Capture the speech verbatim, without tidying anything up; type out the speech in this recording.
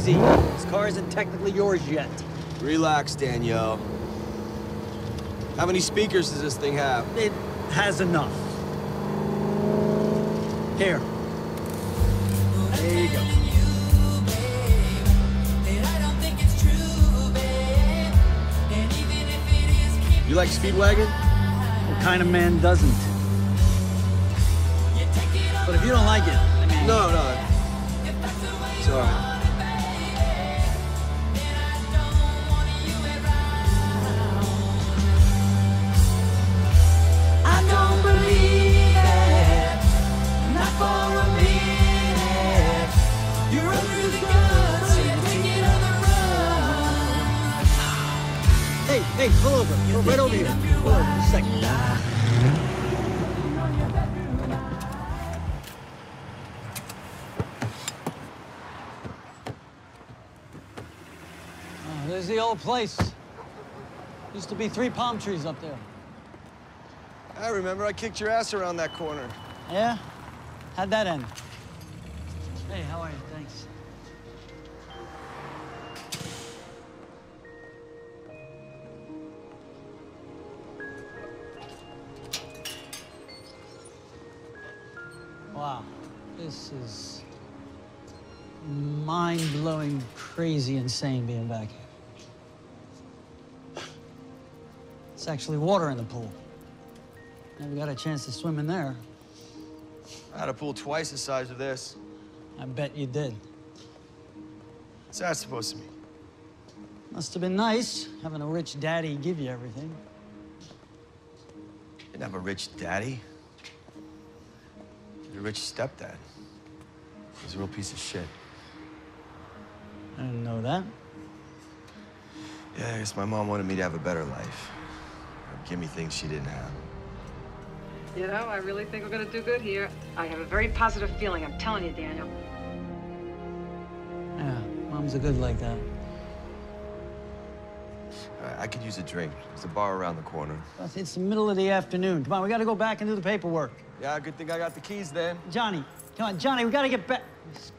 easy. This car isn't technically yours yet. Relax, Danielle. How many speakers does this thing have? It has enough. Here. There you go. You like Speedwagon? What kind of man doesn't? But if you don't like it, I mean... No, no. It's all right. I don't believe it, not for a minute. You're really good, so you take it on the run. Hey, hey, pull over. Pull right over here. Pull over, just a second. Oh, there's the old place. Used to be three palm trees up there. I remember I kicked your ass around that corner. Yeah? How'd that end? Hey, how are you? Thanks. Wow, this is mind-blowing, crazy, insane being back here. It's actually water in the pool. Never got a chance to swim in there. I had a pool twice the size of this. I bet you did. What's that supposed to mean? Must have been nice, having a rich daddy give you everything. Didn't have a rich daddy. Your rich stepdad. He was a real piece of shit. I didn't know that. Yeah, I guess my mom wanted me to have a better life. Give me things she didn't have. You know, I really think we're gonna do good here. I have a very positive feeling, I'm telling you, Daniel. Yeah, Mom's a good like that. I, I could use a drink. There's a bar around the corner. But it's the middle of the afternoon. Come on, we gotta go back and do the paperwork. Yeah, good thing I got the keys then. Johnny, come on, Johnny, we gotta get back. This